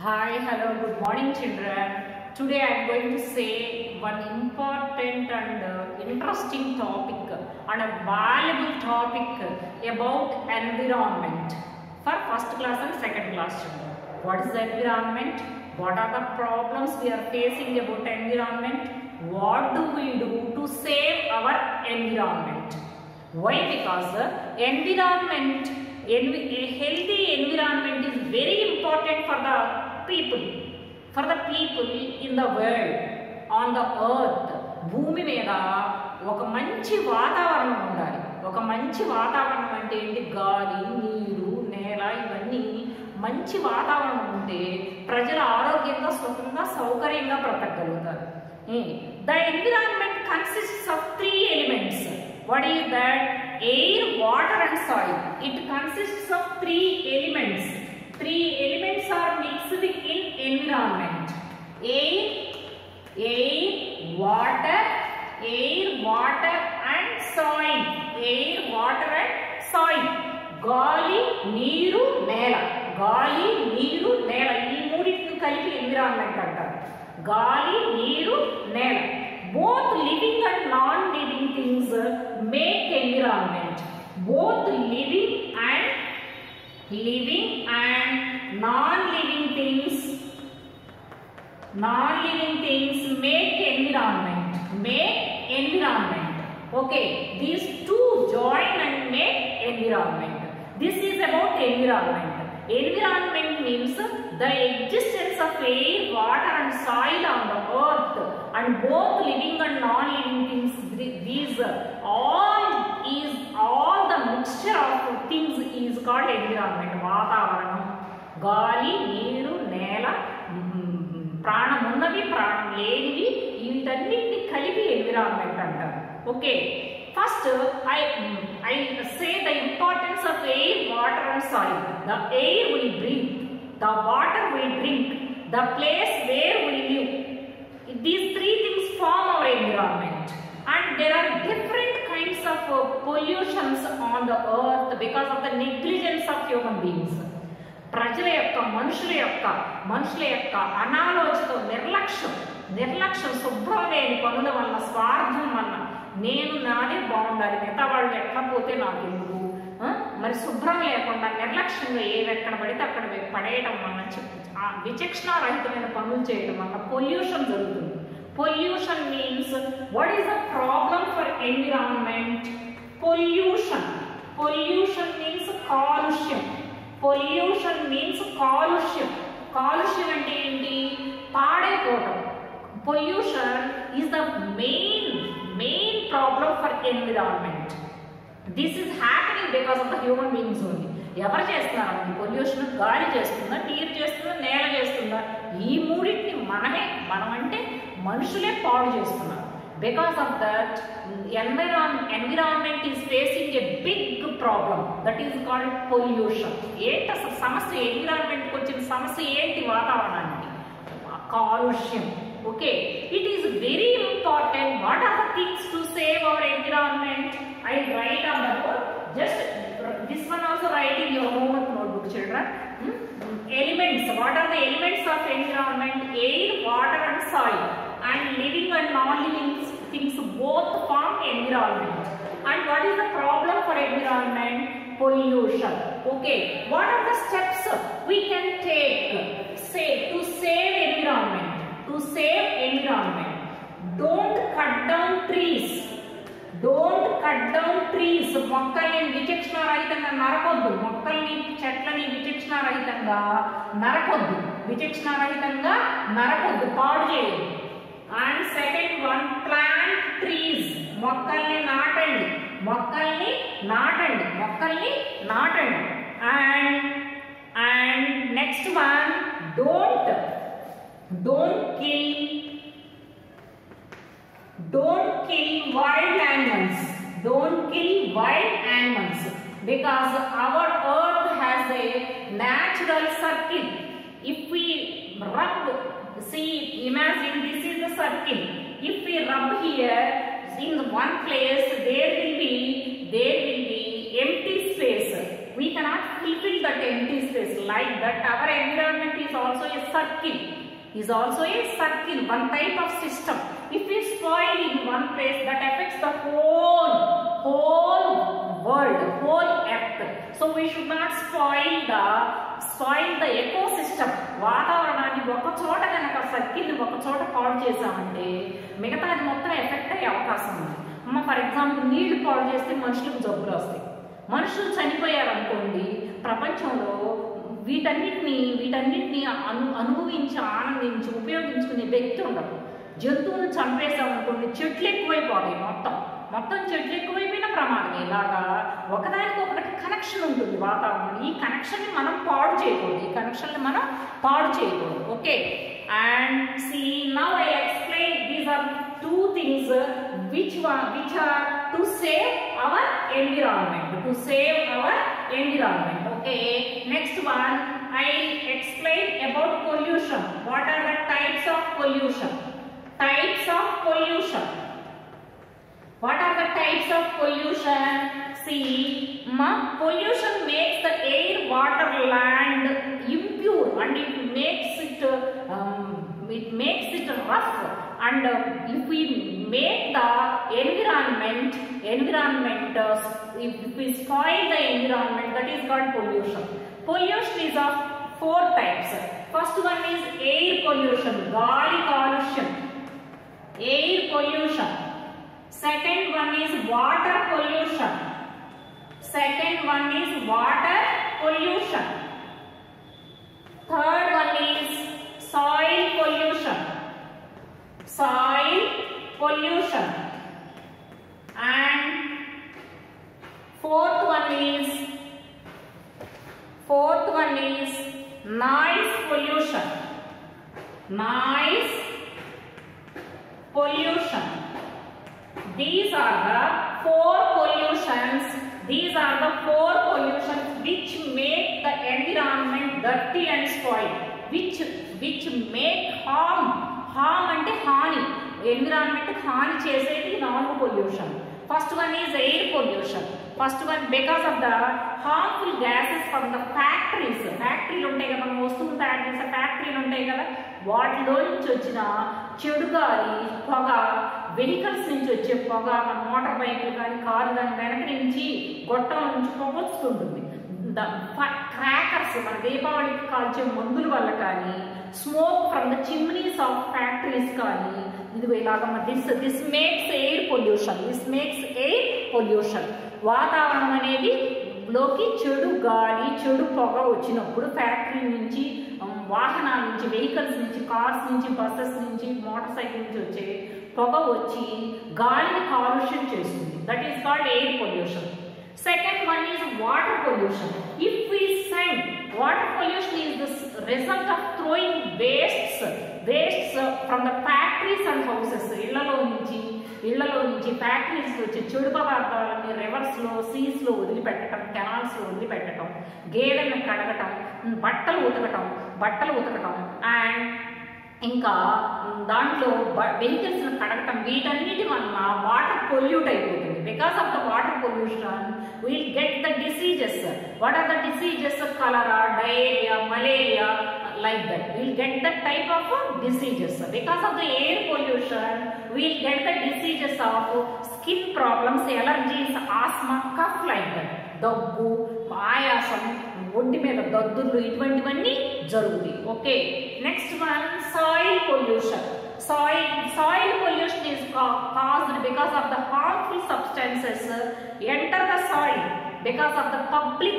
Hi, hello, good morning children. Today I am going to say one important and interesting topic and a valuable topic about environment for first class and second class children. What is the environment? What are the problems we are facing about environment? What do we do to save our environment? Why? Because environment, a healthy environment is very important for the people in the world, on the earth. భూమి మీద ఒక మంచి వాతావరణం ఉండాలి. ఒక మంచి వాతావరణం అంటే ఏంటి? గాలి, నీరు, నేల ఇవన్నీ మంచి వాతావరణం ఉంటే ప్రజలు ఆరోగ్యంగా, సుఖంగా, సౌకర్యంగా బ్రతకగలుగుతారు. The environment consists of three elements. What is that? Air, water and soil. It consists of three elements. Three elements are mixed in environment. Air, water and soil. Air, water and soil. గాలి, నీరు, నేల. గాలి, నీరు, నేల ఈ మూడింటిని కలిపి environment అంటారు. గాలి, నీరు, నేల. Both living and non-living things make environment. Both living and non-living things make environment. Okay, these two join and make environment. This is about environment. Environment means the existence of air, water and soil on the earth, and both living and non-living things. These all the mixture of things is called environment. వాతావరణం, గాలి, నీరు, నేల, ప్రాణం ఉన్నవి, ప్రాణం లేనివి, వీటన్నిటిని కలిపి ఎన్విరాన్మెంట్ అంటారు. Okay, first I say the importance of air, water and soil. The air we breathe, the water we drink, the place where we live. These three things form our environment. And there are different kinds of pollutions on the earth because of the negligence of human beings. ప్రజల యొక్క మనుషుల యొక్క అనాలోచిత నిర్లక్ష్యం, శుభ్రం లేని పనుల వల్ల, స్వార్థం వల్ల, నేను నాదే బాగుండాలి, మిగతా వాళ్ళు ఎట్లా పోతే నాకెందుకు, మరి శుభ్రం లేకుండా నిర్లక్ష్యంగా ఏవెక్కడ పడితే అక్కడ పడేయడం వల్ల, విచక్షణారహితమైన పనులు చేయడం వల్ల పొల్యూషన్ జరుగుతుంది. Pollution means, what is the problem for environment? Pollution means కాలుష్యం. కాలుష్యం అంటే ఏంటి? పాడైపోవడం. Pollution is the main problem for environment. This is happening because of the human beings only. ఎవరు చేస్తున్నారు పొల్యూషన్? గాలి చేస్తుందా, నీరు చేస్తుందా, నేల చేస్తుందా? ఈ మూడింటిని మనం అంటే మనుషులే పాడు చేస్తున్నారు. Because of that environment is facing a big problem, that is called pollution. ఏంటి అసలు సమస్య? ఎన్విరాన్మెంట్కి వచ్చిన సమస్య ఏంటి? వాతావరణానికి కాలుష్యం. Okay, it is very important. What are the things to save our environment? I write on the board. Just this one also write in your homework notebook, children. Elements. What are the elements of environment? Air, water and soil. And living and non-living things both form environment. And what is the problem for environment? Pollution. Okay. What are the steps we can take to save environment? Don't cut down trees. మొక్కల్ని విచక్షణారహితంగా నరకొద్దు. చెట్లని విచక్షణారహితంగా నరకొద్దు, పాడు చేయదు. And second one, plant trees. మొక్కల్ని నాటండి. And next one, don't kill wild animals. Because our earth has a natural circle. If we imagine this is the circle. If we rub here in one place, there will be empty space. We cannot fulfill that empty space. Like that, our environment is also a circle. One type of system. If we spoil in one place, that affects the whole world, whole earth. So we should not spoil the ecosystem. వాతావరణాన్ని ఒక చోట కనుక circle ఒక చోట పాడు చేసామంటే మిగతాది మొత్తం ఎఫెక్ట్ అయ్యే అవకాశం ఉంది. ఫర్ ఎగ్జాంపుల్ నీళ్లు పాడు చేస్తే మనుషులకు జబ్బులు వస్తాయి. మనుషులు చనిపోయారనుకోండి, ప్రపంచంలో వీటన్నిటిని అనుభవించి ఆనందించి ఉపయోగించుకునే వ్యక్తి ఉండదు. జంతువులను చంపేసామనుకోండి, చెట్లు ఎక్కువైపోతాయి. మొత్తం చెట్లు ఎక్కువైపోయిన ప్రమాదం. ఇలాగా ఒకదానికి ఒకటి కనెక్షన్ ఉంటుంది వాతావరణం. ఈ కనెక్షన్ని మనం పాడు చేయకూడదు. Okay, and see now I explain these are two things which are to save our environment. Okay, next one I explain about pollution. What are the types of pollution? What are the types of pollution? See, pollution makes the air, water, land impure, and it makes it rough. And if we make the environment, if we spoil the environment, that is called pollution. Pollution is of 4 types. First one is air pollution, gaali kalusham, air pollution. Second one is water pollution. Third one is soil pollution. And fourth one is noise pollution. These are the 4 pollutions which make the environment dirty and spoiled, which make harm అంటే హాని, environment హాని చేసేది 4 pollution. First one is air pollution. Because of the harmful gases from the ఫ్యాక్టరీలు ఉంటాయి కదా, మనం వస్తువులు తయారు చేసే ఫ్యాక్టరీలు ఉంటాయి కదా, వాటిలో నుంచి వచ్చిన చెడు గాలి, పొగ, వెహికల్స్ నుంచి వచ్చే పొగ, మన మోటార్ బైకులు కానీ కారు కానీ వెనక నుంచి గొట్టం నుంచి పొగ వస్తుంటుంది. క్రాకర్స్, మన దీపావళికి కాల్చే మందుల వల్ల కానీ, smoke from the chimneys of factories కానీ, ఇది ఇలాగ దిస్ మేక్స్ ఎయిర్ పొల్యూషన్. వాతావరణం అనేది లోకి చెడు గాలి, చెడు పొగ వచ్చినప్పుడు ఫ్యాక్టరీ నుంచి, వాహనాల నుంచి, వెహికల్స్ నుంచి, కార్స్ నుంచి, బస్సెస్ నుంచి, మోటార్ సైకిల్ నుంచి వచ్చే పొగ వచ్చి గాలిని కాలుష్యం చేస్తుంది. That is called air pollution. Second one is water pollution. If we send, water pollution is the result of throwing wastes from the factories and houses. ఇళ్లలో నుంచి ఫ్యాక్టరీస్ వచ్చే చెడు పదార్థాలని రివర్స్ లో, సీస్ లో వదిలిపెట్టడం, కెనాల్స్ లో వదిలిపెట్టడం, గేదెలను కడగటం, బట్టలు ఉతకటం అండ్ ఇంకా దాంట్లో వెహికల్స్ కడగటం, వీటన్నిటి వల్ల వాటర్ పొల్యూట్ అయిపోతుంది. Because of the water pollution we'll get the diseases. What are the diseases? Cholera, diarrhea, malaria, like that. We'll get that type of diseases. Because of the air pollution, we'll get the diseases of skin problems, allergies, asthma, cough, like that. దగ్గు, ఆయాసం, ఒంటి మీద దద్దుర్లు, ఇటువంటివన్నీ జరుగుతాయి. Okay, next one soil pollution. Soil pollution is caused because of the harmful substances enter the soil because of the public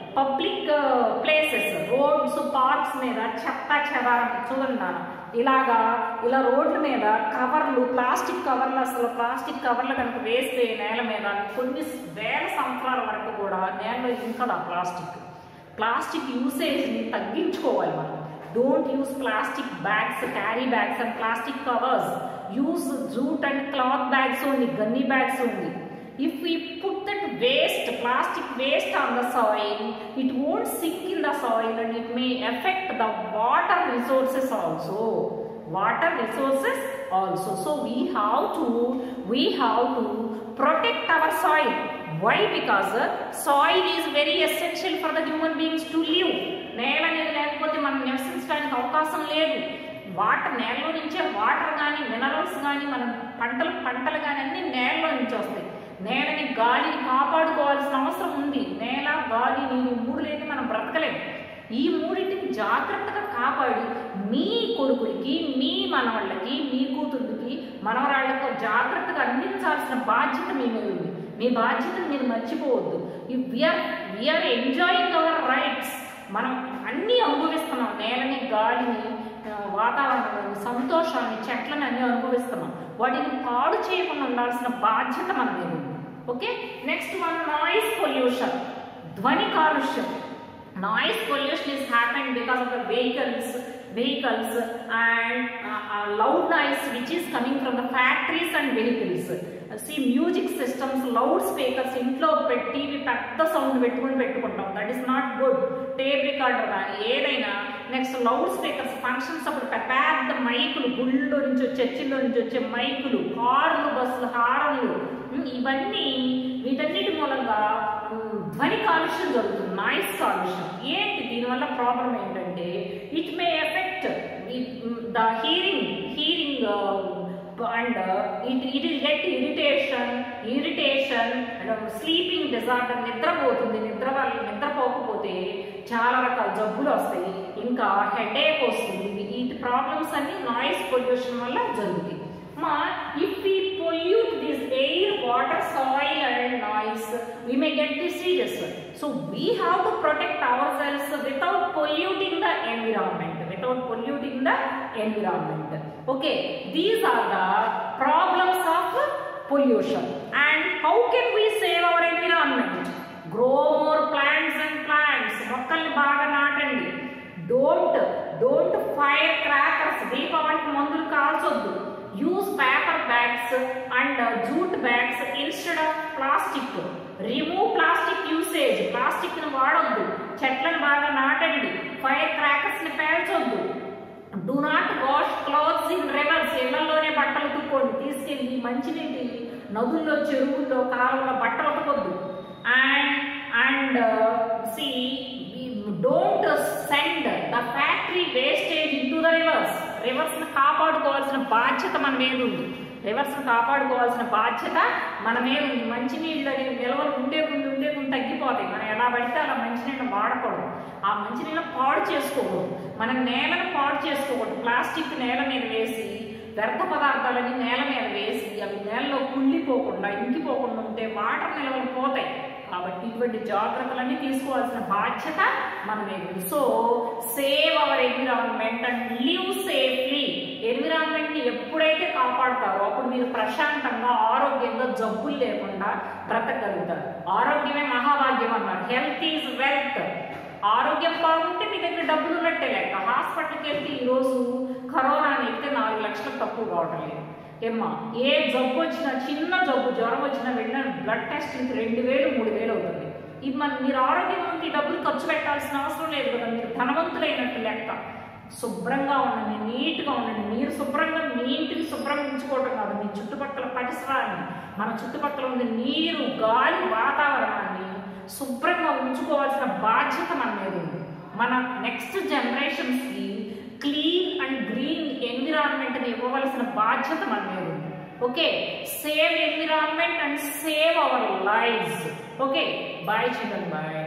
places, roads, parks మీద చెత్త చెదారం చూడండి. ఇలా రోడ్ల మీద కవర్లు, ప్లాస్టిక్ కవర్లు కనుక వేస్తే నేల మీద కొన్ని వేల సంవత్సరాల వరకు కూడా నేలలో ఇంకదా ప్లాస్టిక్ యూసేజ్ని తగ్గించుకోవాలి మనం. Don't use plastic bags, carry bags and plastic covers. Use jute and cloth bags only, gunny bags only. If we put that plastic waste on the soil, it won't sink in the soil and it may affect the water resources also. So we have to protect our soil. Why? Because soil is very essential for the human beings to live. నేల అనేది లేకపోతే మనం నివసించడానికి అవకాశం లేదు. Water, నేలలో నుంచే water కానీ మినరల్స్ కానీ మనం పంటలు కానీ అన్ని నేలలో నుంచి వస్తాయి. నేలని గాలిని కాపాడుకోవాల్సిన అవసరం ఉంది. నేల, గాలి, నీరు మూడు లేని మనం బ్రతకలేము. ఈ మూడింటిని జాగ్రత్తగా కాపాడి మీ కొడుకులకి, మీ మనవాళ్ళకి, మీ కూతుర్లకి, మనవరాళ్ళకు జాగ్రత్తగా అందించాల్సిన బాధ్యత మీ మీద ఉంది. మీ బాధ్యతను మీరు మర్చిపోవద్దు. We are enjoying our rights. మనం అన్నీ అనుభవిస్తున్నాం. నేలని, గాలిని, వాతావరణాన్ని, సంతోషాన్ని, చెట్లని అన్నీ అనుభవిస్తున్నాం. వాటిని పాడు చేయకుండా ఉండాల్సిన బాధ్యత మన మీద ఉంది. Okay, next one, noise pollution, ధ్వని కాలుష్యం. Noise pollution is happened because of the vehicles and loud noise which is coming from the factories and vehicles. See, music systems, loud speakers, ఇంట్లో టీవీ పెద్ద సౌండ్ పెట్టుకుంటాం. That is not good. Tape recorder కానీ ఏదైనా. Next loud speakers, functions అప్పుడు పెద్ద మైకులు, గుళ్ళో నుంచి వచ్చే, చర్చిల్లో నుంచి వచ్చే మైకులు, కార్లు, బస్సులు, హారన్లు, ఇవన్నీ వీటన్నిటి మూలంగా ధ్వని కాలుష్యం జరుగుతుంది. నాయిస్ కాలుష్యం. ఏంటి దీనివల్ల ప్రాబ్లం ఏంటంటే, it may effect the hearing and it will get irritation and sleeping disorder. నిద్రపోకపోతే చాలా రకాల జబ్బులు వస్తాయి. ఇంకా హెడేక్ వస్తుంది. ఈ ప్రాబ్లమ్స్ అన్ని నాయిస్ పొల్యూషన్ వల్ల జరుగుతాయి. If we pollute this air, water, soil and noise, we may get diseases. So we have to protect ourselves without polluting the environment. Okay, these are the problems of pollution. And how can we save our environment? Grow more plants and plants. మొక్కల్ని బాగా నాటండి. Don't fire crackers. దీపావళికి మందులు కాల్చొద్దు. Use paper bags and jute bags instead of plastic. Remove plastic usage. Plastic ని వాడొద్దు. చెట్లను బాగా నాటండి. ఫైర్ క్రాకర్స్ ని పేల్చొద్దు. Do not wash clothes in rivers. ఇళ్లలోనే బట్టలు ఉతుక్కోండి. తీసుకెళ్ళి మంచినీటి నదుల్లో, చెరువుల్లో, కాలువలో బట్టలు ఉతకొద్దు. And see, don't send the factory wastage into the rivers. Rivers ని కాపాడుకోవాల్సిన బాధ్యత మన మీద ఉంది. మంచినీళ్ళు నిల్వలు ఉండే తగ్గిపోతాయి. మనం ఎలా పడితే అలా మంచినీళ్ళని వాడకూడదు. ఆ మంచినీళ్ళని పాడు చేసుకోకూడదు. మనం నేలను పాడు చేసుకోకూడదు. ప్లాస్టిక్ నేల మీద వేసి, వ్యర్థ పదార్థాలని నేల మీద వేసి, అవి నేలలో కుళ్ళిపోకుండా, ఇంకిపోకుండా ఉంటే వాటర్ నిల్వలు పోతాయి. కాబట్టి ఇటువంటి జాగ్రత్తలన్నీ తీసుకోవాల్సిన బాధ్యత మన మీద ఉంది. So save our environment and live safely. Environment ని ఎప్పుడైతే కాపాడుతారో అప్పుడు మీరు ప్రశాంతంగా, ఆరోగ్యంగా, జబ్బులు లేకుండా బ్రతకగలుగుతారు. ఆరోగ్యమే మహాభాగ్యం అన్నారు. Health is wealth. ఆరోగ్యం బాగుంటే మీ దగ్గర డబ్బులు ఉన్నట్టే లెక్క. హాస్పిటల్కి వెళ్తే ఈరోజు కరోనా అయితే 4 లక్షలకు తక్కువ కావడం లేదు. ఏమ్మా, ఏ జబ్బు వచ్చినా, చిన్న జబ్బు, జ్వరం వచ్చినా వెళ్ళిన బ్లడ్ టెస్ట్ 2000, 3000 అవుతుంది. ఇది మీరు ఆరోగ్యంగా ఉంటే డబ్బులు ఖర్చు పెట్టాల్సిన అవసరం లేదు కదా. మీరు ధనవంతులైనట్టు లెక్క. శుభ్రంగా ఉండండి, నీట్గా ఉండండి. మీరు శుభ్రంగా మీ ఇంటిని శుభ్రంగా ఉంచుకోవడం కాదు, మీ చుట్టుపక్కల పరిసరాన్ని, మన చుట్టుపక్కల ఉండే నీరు, గాలి, వాతావరణాన్ని శుభ్రంగా ఉంచుకోవాల్సిన బాధ్యత మన మీద ఉంది. మన నెక్స్ట్ జనరేషన్స్కి క్లీన్ అండ్ గ్రీన్ ఎన్విరాన్మెంట్ని ఇవ్వవలసిన బాధ్యత మన మీద ఉంది. Okay, save environment and save our lives. Okay, bye children, bye.